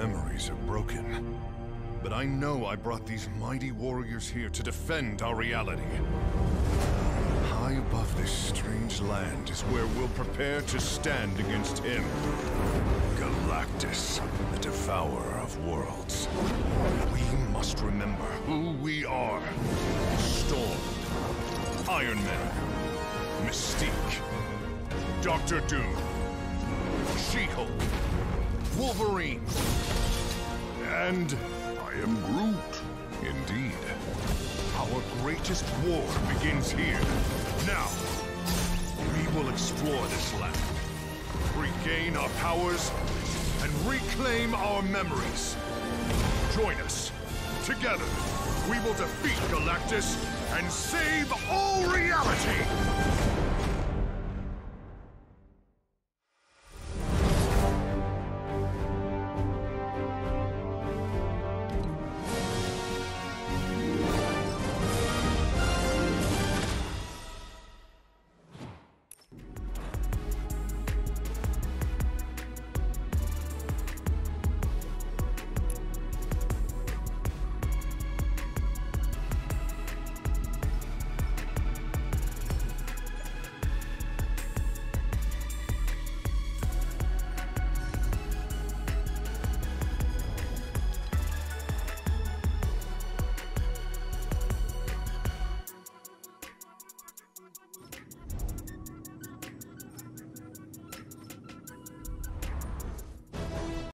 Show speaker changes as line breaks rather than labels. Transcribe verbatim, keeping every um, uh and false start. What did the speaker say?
memories are broken. But I know I brought these mighty warriors here to defend our reality. High above this strange land is where we'll prepare to stand against him. Galactus, the devourer of worlds. We must remember who we are. Storm, Ironman, Mystique, Doctor Doom, She-Hulk, Wolverine, and I am Groot. Indeed. Our greatest war begins here. Now, we will explore this land, regain our powers, and reclaim our memories. Join us. Together, we will defeat Galactus and save all reality!